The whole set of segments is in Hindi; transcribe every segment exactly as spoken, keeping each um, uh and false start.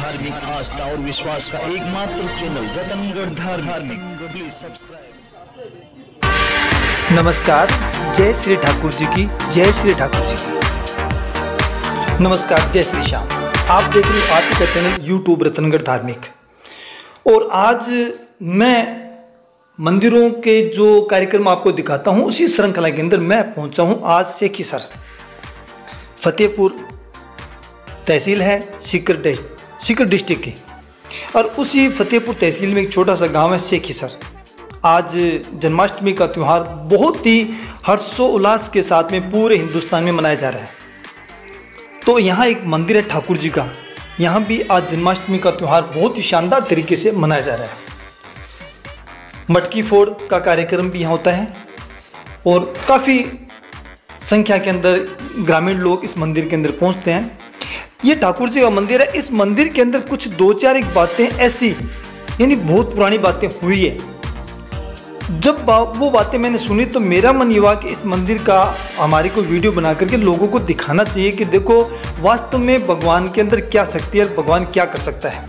धार्मिक आस्था और विश्वास का एकमात्र चैनल रतनगढ़ धार्मिक। Please subscribe. नमस्कार, जय श्री ठाकुर जी की, जय श्री ठाकुर जी की। नमस्कार, जय श्री श्याम। आप देख रहे हैं आपका चैनल यूट्यूब रतनगढ़ धार्मिक। और आज मैं मंदिरों के जो कार्यक्रम आपको दिखाता हूं, उसी श्रृंखला के अंदर मैं पहुंचा हूं आज सेखीसर। फतेहपुर तहसील है, सीकर सीकर डिस्ट्रिक्ट की, और उसी फतेहपुर तहसील में एक छोटा सा गांव है सेखीसर। आज जन्माष्टमी का त्यौहार बहुत ही हर्षोल्लास के साथ में पूरे हिंदुस्तान में मनाया जा रहा है। तो यहाँ एक मंदिर है ठाकुर जी का, यहाँ भी आज जन्माष्टमी का त्यौहार बहुत ही शानदार तरीके से मनाया जा रहा है। मटकी फोड़ का कार्यक्रम भी यहाँ होता है और काफ़ी संख्या के अंदर ग्रामीण लोग इस मंदिर के अंदर पहुँचते हैं। ये ठाकुर जी का मंदिर है। इस मंदिर के अंदर कुछ दो चार एक बातें ऐसी, यानी बहुत पुरानी बातें हुई है। जब वो बातें मैंने सुनी तो मेरा मन ये हुआ कि इस मंदिर का हमारे को वीडियो बना करके लोगों को दिखाना चाहिए कि देखो वास्तव में भगवान के अंदर क्या शक्ति है, भगवान क्या कर सकता है।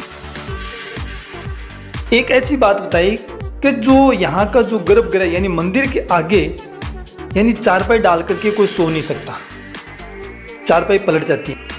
एक ऐसी बात बताई कि जो यहाँ का जो गर्भगृह यानी मंदिर के आगे यानी चारपाई डाल करके कोई सो नहीं सकता, चारपाई पलट जाती है।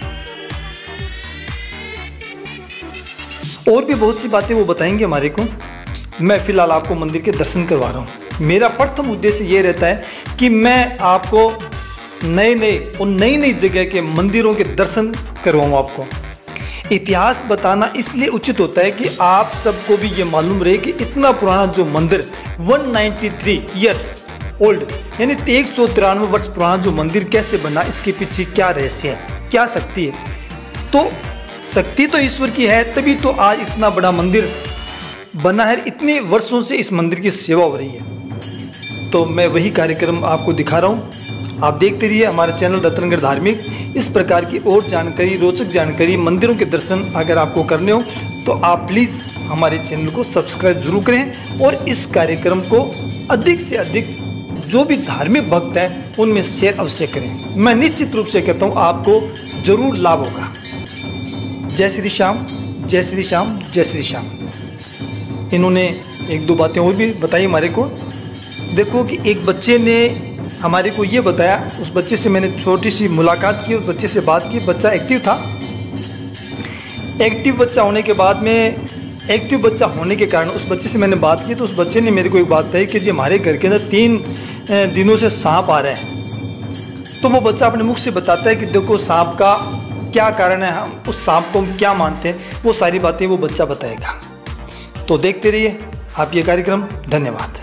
और भी बहुत सी बातें वो बताएंगे हमारे को। मैं फिलहाल आपको मंदिर के दर्शन करवा रहा हूँ। मेरा प्रथम उद्देश्य ये रहता है कि मैं आपको नए नए और नई नई जगह के मंदिरों के दर्शन करवाऊँ। आपको इतिहास बताना इसलिए उचित होता है कि आप सबको भी ये मालूम रहे कि इतना पुराना जो मंदिर एक सौ तिरानवे ईयर्स ओल्ड यानी एक सौ तिरानवे वर्ष पुराना जो मंदिर कैसे बना, इसके पीछे क्या रहस्य है, क्या शक्ति है। तो शक्ति तो ईश्वर की है, तभी तो आज इतना बड़ा मंदिर बना है। इतने वर्षों से इस मंदिर की सेवा हो रही है। तो मैं वही कार्यक्रम आपको दिखा रहा हूँ। आप देखते रहिए हमारे चैनल रतनगढ़ धार्मिक। इस प्रकार की और जानकारी, रोचक जानकारी, मंदिरों के दर्शन अगर आपको करने हो तो आप प्लीज़ हमारे चैनल को सब्सक्राइब जरूर करें और इस कार्यक्रम को अधिक से अधिक जो भी धार्मिक भक्त हैं उनमें शेयर अवश्य करें। मैं निश्चित रूप से कहता हूँ आपको जरूर लाभ होगा। जय श्री श्याम, जय श्री श्याम, जय श्री श्याम। इन्होंने एक दो बातें और भी बताई हमारे को। देखो कि एक बच्चे ने हमारे को ये बताया, उस बच्चे से मैंने छोटी सी मुलाकात की, उस बच्चे से बात की। बच्चा एक्टिव था। एक्टिव बच्चा होने के बाद में एक्टिव बच्चा होने के कारण उस बच्चे से मैंने बात की तो उस बच्चे ने मेरे को एक बात कही कि जी हमारे घर के अंदर तीन दिनों से सांप आ रहे हैं। तो वो बच्चा अपने मुख से बताता है कि देखो सांप का क्या कारण है, हम उस सांप को हम क्या मानते हैं, वो सारी बातें वो बच्चा बताएगा। तो देखते रहिए आप ये कार्यक्रम। धन्यवाद।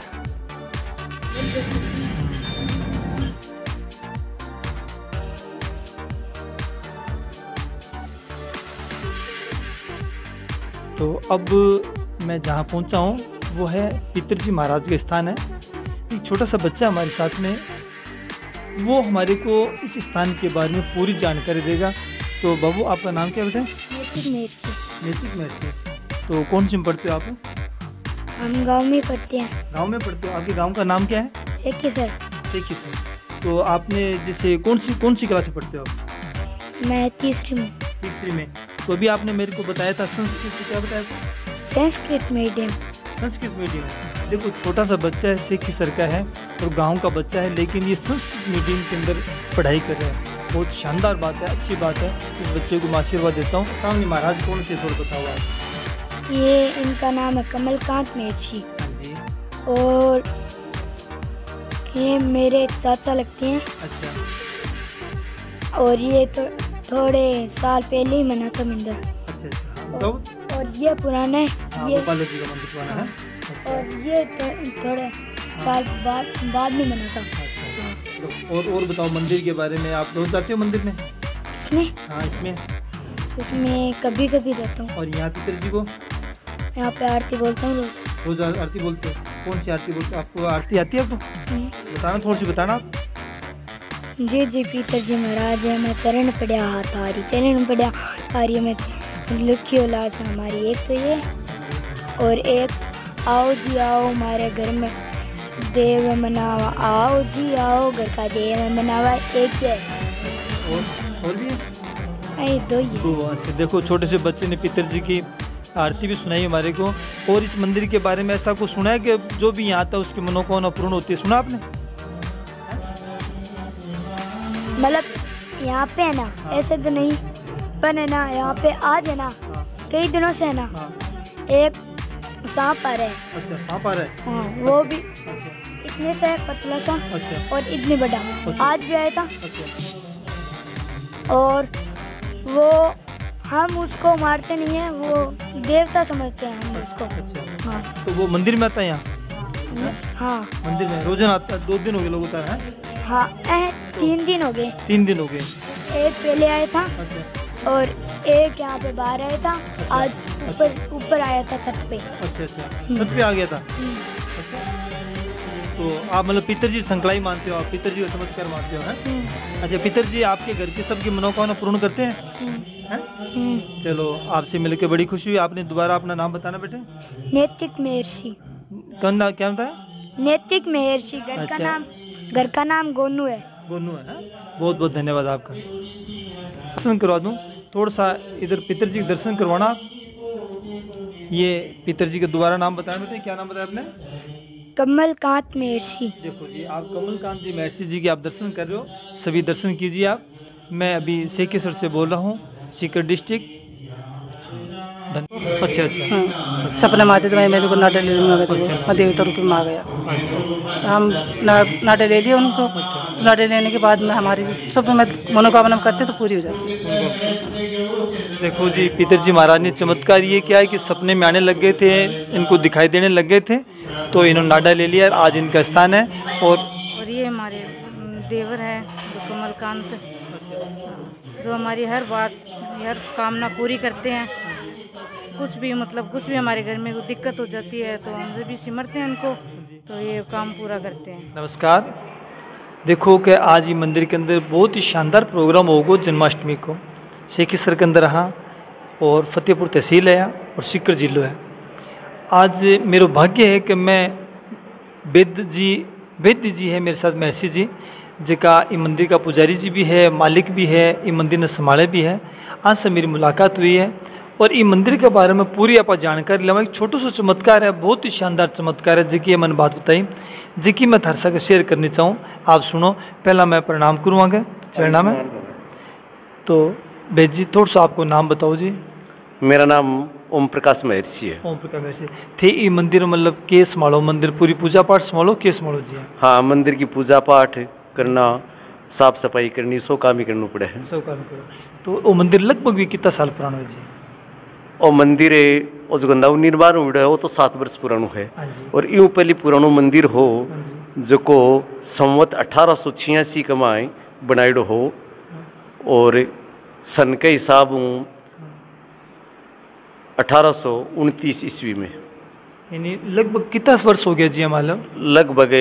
तो अब मैं जहाँ पहुँचा हूँ वो है पितरजी महाराज का स्थान है। एक छोटा सा बच्चा हमारे साथ में, वो हमारे को इस स्थान के बारे में पूरी जानकारी देगा। तो बाबू आपका नाम क्या बेटा? नैतिक मेरसी। नैतिक मेरसी। तो कौन सी में पढ़ते हो आप? हम गांव में पढ़ते हैं। गांव में पढ़ते हो। आपके गांव का नाम क्या है? सेखीसर। सेखीसर। तो आपने जैसे कौन सी कौन सी क्लास में पढ़ते हो आप? मैं तीसरी में। तीसरी में। तो अभी आपने मेरे को बताया था संस्कृत, क्या बताया था? संस्कृत मीडियम। संस्कृत मीडियम। देखो छोटा सा बच्चा है, सेखीसर का है और गाँव का बच्चा है, लेकिन ये संस्कृत मीडियम के अंदर पढ़ाई कर रहा है। बहुत शानदार बात है, अच्छी बात है। इस बच्चे को मैं आशीर्वाद देता हूँ। सामने महाराज कौन से थोड़ा बताओ आप? ये इनका नाम है कमलकांत मेरसी। हाँ जी। और ये मेरे चाचा लगते हैं। अच्छा। और ये तो थोड़े साल पहले ही बना था मंदिर। अच्छा अच्छा। और, और ये पुराना है। हाँ, ये गोपाल जी का मंदिर पुराना है। अच्छा। और ये तो थोड़े साल बाद बाद में बना था। अच्छा। और और बताओ मंदिर के बारे में। आप रोज जाते हो मंदिर में? इसमें? हाँ इसमें। इसमें कभी कभी जाता हूँ। और यहाँ पितर जी को यहाँ पे आरती बोलता हूँ रोज। रोज आरती बोलते हो? कौन सी आरती बोलते हो? आपको आरती आती है आपको? बताना, थोड़ी सी बताना आप। जी जी पितर जी महाराज है, मैं चरण पढ़िया हाथ हारी, चरण पढ़िया हारी में लिखी औलाद हमारी। एक तो ये और एक आओ जी आओ हमारे घर में देव मनावा, आओ जी आओ घर का देव मनावा। एक है और और भी है? यही दो ही है। तो वहाँ से देखो छोटे से बच्चे ने पितरजी की आरती भी सुनाई हमारे को। और इस मंदिर के बारे में ऐसा कुछ सुना है कि जो भी यहाँ आता है उसकी मनोकामना पूर्ण होती है, सुना आपने? मतलब यहाँ पे है ना, ऐसे तो नहीं, पर है ना यहाँ पे आज है ना कई दिनों से है ना एक सांप आ रहा है। अच्छा, सांप आ रहा है? हाँ, वो भी अच्छा इतने से पतला सा अच्छा और इतनी बड़ा। अच्छा। आज भी आया था अच्छा और वो हम उसको मारते नहीं है, वो देवता समझते हैं हम उसको। अच्छा। हाँ तो वो मंदिर में आता है यहाँ? हाँ मंदिर में रोजाना आता है? दो दिन हो गए लोग उतार हैं? हाँ ए, तीन दिन हो गए। तीन दिन हो गए। एक पहले आया था अच्छा और एक यहाँ पे बाहर आया था। आज ऊपर ऊपर आया था छत पे। अच्छा अच्छा, छत पे आ गया था। अच्छा, तो आप मतलब पितरजी संकलाई मानते हो, आप पितरजी को चमत्कार मानते हो, हैं? अच्छा, पितरजी आपके घर की सबकी मनोकामना पूर्ण करते हैं, हैं? चलो, आपसे मिलकर बड़ी खुशी हुई। आपने दोबारा अपना नाम बताना बेटे। नैतिक महर्षि। कौन ना क्या बताया? नैतिक महर्षि। घर का अच्छा। नाम घर का नाम गोनू है। गोनू है, हैं? बहुत बहुत धन्यवाद आपका। दर्शन करवा दूँ थोड़ा सा, इधर पितरजी के दर्शन करवाना आप। ये पितरजी का दोबारा नाम बताया बेटे, क्या नाम बताया आपने? कमलकांत महर्षि। देखो जी, आप कमलकांत जी महर्षि जी के आप दर्शन कर रहे हो, सभी दर्शन कीजिए आप। मैं अभी सेकेसर से बोल रहा हूँ, सीकर डिस्ट्रिक्ट। अच्छा अच्छा हाँ, सपने में आते थे, मेरे को नाटे ले लूँगा, मैं देवता रूप में आ गया। अच्छा अच्छा तो हम ना, नाटे ले लिए उनको। तो नाटे लेने के बाद में हमारी सब मनोकामना करते तो पूरी हो जाती है। देखो जी, पितरजी महाराज ने चमत्कार ये किया है कि सपने में आने लग गए थे, इनको दिखाई देने लग गए थे, तो इन्होंने नाडा ले लिया। आज इनका स्थान है। और और ये हमारे देवर है कमलकांत, जो हमारी हर बात हर कामना पूरी करते हैं। कुछ भी मतलब कुछ भी हमारे घर में कोई दिक्कत हो जाती है तो हम जब भी सिमरते हैं उनको, तो ये काम पूरा करते हैं। नमस्कार। देखो कि आज ये मंदिर के अंदर बहुत ही शानदार प्रोग्राम होगा जन्माष्टमी को। सेकेसर के अंदर यहाँ और फतेहपुर तहसील है और सीकर जिलो है। आज मेरा भाग्य है कि मैं वेद जी वेद जी है मेरे साथ, महर्षि जी जिका ये मंदिर का पुजारी जी भी है, मालिक भी है, ये मंदिर ने संभाले भी है। आज से मेरी मुलाकात हुई है और ये मंदिर के बारे में पूरी आप जानकारी लेवा। एक छोटो सा चमत्कार है, बहुत ही शानदार चमत्कार है, जिकी मैंने बात बताई, जिकी मैं थार साथ शेयर करनी चाहूँ। आप सुनो। पहला मैं प्रणाम करूँगा चरणा में। तो बेद जी थोड़ा सा आपको नाम बताओ जी। मेरा नाम ओम प्रकाश महर्षि है। ओम प्रकाश महर्षि थे। ये मंदिर मतलब के संभालो, मंदिर पूरी पूजा पाठ संभालो, के संभालो जी? हाँ, मंदिर की पूजा पाठ करना, साफ सफाई करनी, सो काम ही करना पड़े है। सो काम करो। तो वो मंदिर लगभग भी कितना साल पुराना है जी? और मंदिर है और जो गंदा निर्माण हुआ है वो तो सात वर्ष पुराना है। और यूँ पहले पुरानो मंदिर हो जो को संवत अठारह सौ छियासी कमाए बनाइडो हो और सन के हिसाब अठारह सौ उनतीस ईस्वी में। यानी लगभग कितना वर्ष हो गया जी हमारा? लगभग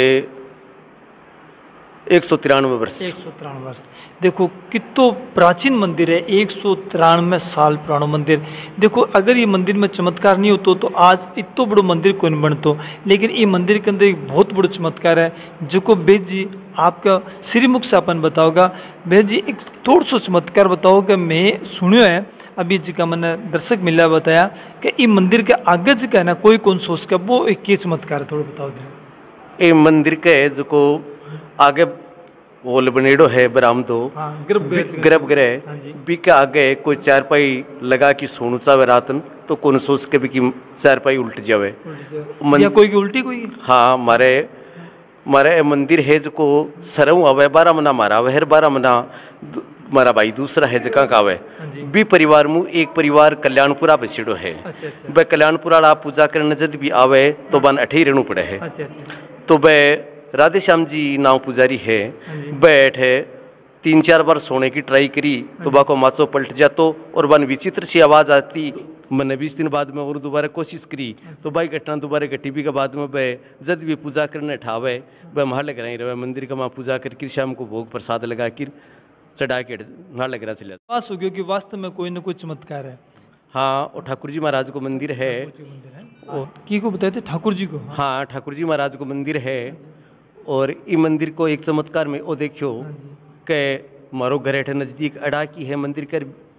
एक सौ तिरानवे वर्ष। एक सौ तिरानवे वर्ष। देखो कितो प्राचीन मंदिर है, एक सौ तिरानवे साल पुराना मंदिर। देखो अगर ये मंदिर में चमत्कार नहीं होता तो आज इतना बड़ो मंदिर कोई नहीं बनतो। लेकिन ये मंदिर के अंदर एक बहुत बड़ा चमत्कार है जो को बेद जी आपका श्रीमुख से अपन बताओगा। बेद जी एक थोड़ा सा चमत्कार बताओ कि मैं सुनियो है अभी जी का मैंने दर्शक मिला बताया कि ये मंदिर के आगे जी का है ना कोई कौन सोच का वो एक के चमत्कार है, थोड़ा बताओ दे। ये मंदिर के जो को आगे होल बनेडो है बरामदो, हाँ, गर्भगृह गर्भगृह बी के आगे कोई चारपाई लगा कि सोनू चावे रातन तो कौन सोच के भी कि चारपाई उल्ट जावे मन... या कोई की उल्टी कोई। हाँ, मारे मारे मंदिर है जो को सरऊ आवे बारह मना मारा वहर बारह मना मारा भाई दूसरा है जगह का आवे बी परिवार मु एक परिवार कल्याणपुरा बसेड़ो है। अच्छा, अच्छा। वह कल्याणपुरा आप पूजा करने जब भी आवे तो बन अठे रहना पड़े है। अच्छा, अच्छा। तो वह राधे श्याम जी नाव पुजारी है, बैठ है तीन चार बार सोने की ट्राई करी तो बाको माचो पलट जातो और वन विचित्र सी आवाज़ आती। मैंने बीस दिन बाद में और दोबारा कोशिश करी तो भाई घटना दोबारा घटी भी के बाद में वह जब भी पूजा करने ठावे वह वहाँ लग रही रहे मंदिर का वहाँ पूजा करके शाम को भोग प्रसाद लगा कर चढ़ा के वहाँ लग रहा चला पास हो गया कि वास्तव में कोई न कोई चमत्कार है। हाँ, और ठाकुर जी महाराज को मंदिर है। और की को बताए थे ठाकुर जी को? हाँ, ठाकुर जी महाराज को मंदिर है। और ये मंदिर को एक चमत्कार में वो देखियो के मारो घर हेठे नज़दीक अड़ा की है मंदिर कर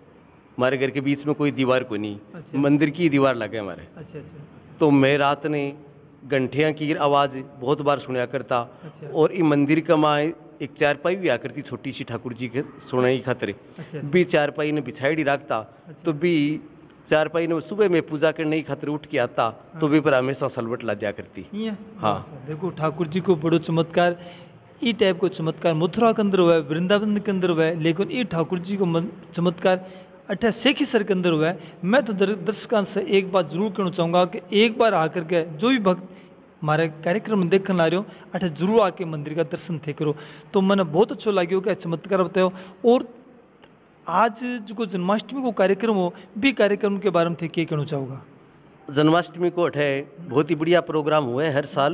हमारे घर के बीच में कोई दीवार को नहीं, अच्छा। मंदिर की दीवार लगे हमारे। अच्छा अच्छा तो मैं रात ने घंटियाँ की आवाज़ बहुत बार सुना करता। अच्छा। और ये मंदिर का माँ एक चारपाई भी आकर थी छोटी सी ठाकुर जी के सोने की खातिर। अच्छा। भी चारपाई ने बिछाई रखता। तो भी चारपाई ने सुबह में पूजा करने की खातिर उठ के आता। तो भी पर हमेशा सलवट ला दिया करती। हाँ देखो ठाकुर जी को बड़ो चमत्कार, ई टाइप को चमत्कार मथुरा के अंदर हुआ है, वृंदावन के अंदर हुआ है, लेकिन ये ठाकुर जी को चमत्कार अठा सेखीसर के अंदर हुआ है। मैं तो दर्शकों से एक बात जरूर कहना चाहूँगा कि एक बार आकर के जो भी भक्त हमारे कार्यक्रम देखने ला रहे हो अठा जरूर आके मंदिर का दर्शन थे करो। तो मैंने बहुत अच्छा लगे कि चमत्कार बताओ। और आज जो जन्माष्टमी को कार्यक्रम हो भी कार्यक्रम के बारे में थे क्या कहना चाहूँगा? जन्माष्टमी को अठे बहुत ही बढ़िया प्रोग्राम हुआ है हर साल।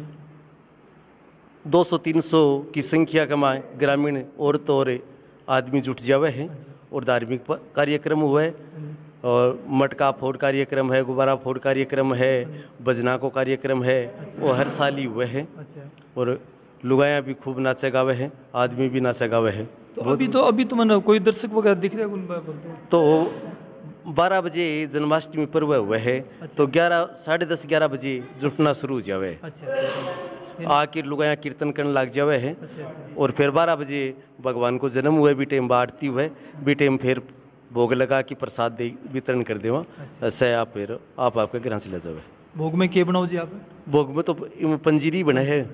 दो सौ तीन सौ की संख्या कमाए ग्रामीण औरत और आदमी जुट जावे हैं और धार्मिक कार्यक्रम हुआ है और मटका फोड़ कार्यक्रम है, गुब्बारा फोड़ कार्यक्रम है, भजना को कार्यक्रम है। वो हर साल ही हुए हैं और लुगायाँ भी खूब नाचे गावे हैं, आदमी भी नाचे गावे हैं। तो अभी तो अभी तो मैंने कोई दर्शक वगैरह दिख रहे हैं? तो बारह बजे जन्माष्टमी पर्व हुए है। तो ग्यारह साढ़े दस ग्यारह बजे जुटना शुरू हो जावे। आके लुगायाँ कीर्तन करने लग जावे हैं। और फिर बारह बजे भगवान को जन्म हुए भी टाइम आरती हुए भी टाइम फिर भोग लगा कि प्रसाद दे वितरण कर देवा। ऐसे आप फिर आप आपके घर से ले जावे। भोग में क्या बनाओ जी आप? भोग में तो पंजीरी बने है।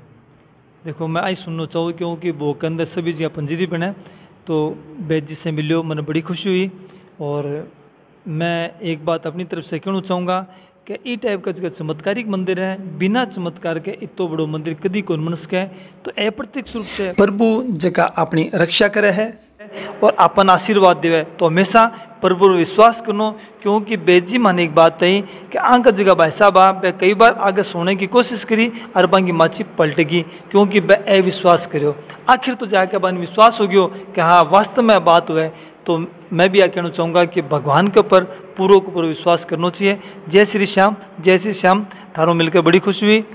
देखो मैं आई सुनना चाहूँ क्योंकि भोग के अंदर सभी जगह पंजीरी बने। तो बैद जी से मिलो मैंने बड़ी खुशी हुई। और मैं एक बात अपनी तरफ से कहना चाहूँगा कि ई टाइप का जगह चमत्कारिक मंदिर है, बिना चमत्कार के इतो बड़ो मंदिर कदी को मनुष्य है। तो अप्रत्यक्ष रूप से प्रभु जगह अपनी रक्षा करे है और अपन आशीर्वाद देवे। तो हमेशा प्रभु पर विश्वास करनो। क्योंकि बेजी माने एक बात है कि आंक जगह भाई साहब वह कई बार आगे सोने की कोशिश करी और बांगी माची पलटेगी क्योंकि वह अविश्वास करो। आखिर तो जाके बान विश्वास हो गयो कि हाँ वास्तव में बात हुआ। तो मैं भी यह कहना चाहूँगा कि भगवान के ऊपर पूरा को पूरा विश्वास करना चाहिए। जय श्री श्याम, जय श्री श्याम। थारों मिलकर बड़ी खुशी हुई।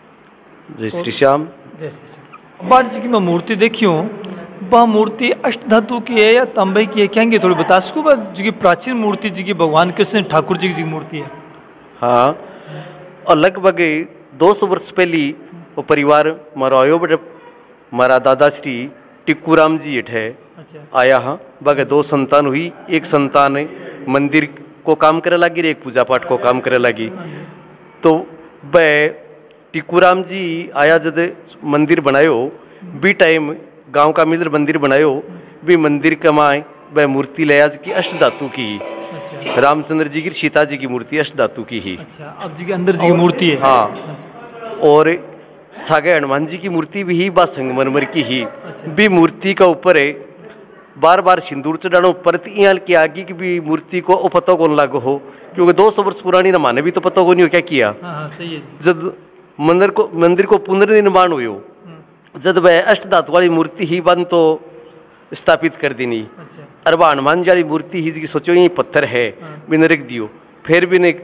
जय श्री श्याम, जय श्री श्याम। बार जी की मैं मूर्ति देखी हूँ, वह मूर्ति अष्ट धातु की है या तांबे की है, कहेंगे थोड़ी बता सको? जी की प्राचीन मूर्ति जी की भगवान कृष्ण ठाकुर जी की मूर्ति है। हाँ, और लगभग दो सौ वर्ष पहली वो परिवार मारा आयो बड़े मारा दादा श्री टिक्कूराम जी इठ है। अच्छा। आया हाँ बगे दो संतान हुई। एक संतान मंदिर को काम करे लगी, एक पूजा पाठ को काम करे लगी। तो वह टिक्कूराम जी आया जब मंदिर बनायो भी टाइम गांव का मित्र मंदिर बनायो भी मंदिर कमाए वह मूर्ति ले आज की अष्ट धातु की। अच्छा। रामचंद्र जी की सीता जी की मूर्ति अष्ट धातु की ही। अच्छा, अब जी के अंदर जी की मूर्ति है। हाँ, और सागे हनुमान जी की मूर्ति भी ही बा संगमरमर की ही। अच्छा। भी मूर्ति का ऊपर है बार बार सिंदूर चढ़ानो परत यहाँ की आगे की भी मूर्ति को ओ पता कौन लागो हो क्योंकि दो सौ वर्ष पुरानी न माने भी तो पता को नहीं हो क्या किया। हाँ, सही है। जब मंदिर को मंदिर को पुनर्निर्माण हुई जब वह अष्ट धातु वाली मूर्ति ही बन तो स्थापित कर देनी। अच्छा। और वह हनुमान जी वाली मूर्ति ही सोचो ये पत्थर है। हाँ। बिन रख दियो फिर भी ने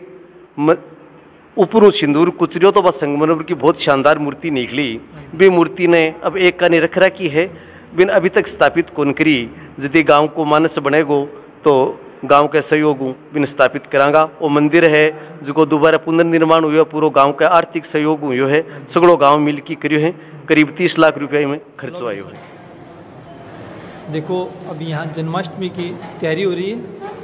ऊपर सिंदूर कुचरियो तो बस संगमरमर की बहुत शानदार मूर्ति निकली। भी मूर्ति ने अब एक का रख रखी है बिन अभी तक स्थापित कौन करी। यदि गांव को मानस बनेगो तो गांव के सहयोग बिन स्थापित करांगा। वो मंदिर है जो दोबारा पुनर्निर्माण हुआ पूरा गांव का आर्थिक सहयोग हुआ है। सगड़ो गांव मिल के करियो है करीब तीस लाख रुपये में खर्च आयो है। देखो अभी यहाँ जन्माष्टमी की तैयारी हो रही है।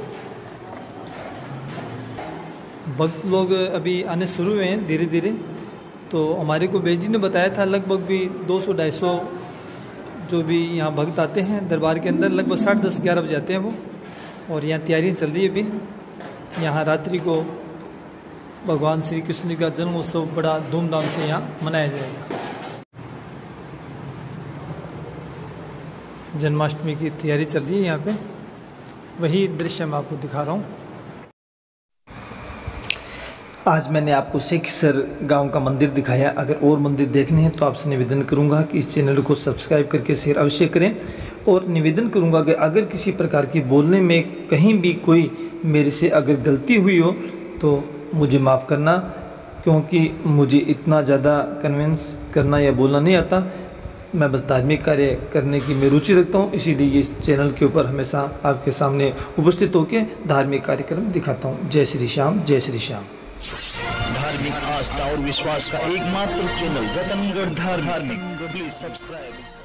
भक्त लोग अभी आने शुरू हुए हैं धीरे धीरे। तो हमारे को बेजी ने बताया था लगभग भी दो सौ ढाई सौ जो भी यहाँ भक्त आते हैं दरबार के अंदर लगभग साढ़े दस ग्यारह बजे आते हैं वो। और यहाँ तैयारी चल रही है अभी। यहाँ रात्रि को भगवान श्री कृष्ण जी का जन्म उत्सव बड़ा धूमधाम से यहाँ मनाया जाएगा। जन्माष्टमी की तैयारी चल रही है यहाँ पे, वही दृश्य मैं आपको दिखा रहा हूँ। आज मैंने आपको सेखीसर गांव का मंदिर दिखाया। अगर और मंदिर देखने हैं तो आपसे निवेदन करूंगा कि इस चैनल को सब्सक्राइब करके शेयर अवश्य करें। और निवेदन करूंगा कि अगर किसी प्रकार की बोलने में कहीं भी कोई मेरे से अगर गलती हुई हो तो मुझे माफ़ करना, क्योंकि मुझे इतना ज़्यादा कन्विंस करना या बोलना नहीं आता। मैं बस धार्मिक कार्य करने की मैं रुचि रखता हूँ, इसीलिए इस चैनल के ऊपर हमेशा आपके सामने उपस्थित होकर धार्मिक कार्यक्रम दिखाता हूँ। जय श्री श्याम, जय श्री श्याम। धार्मिक आस्था और विश्वास का एकमात्र चैनल रतनगढ़ धार्मिक। Please subscribe.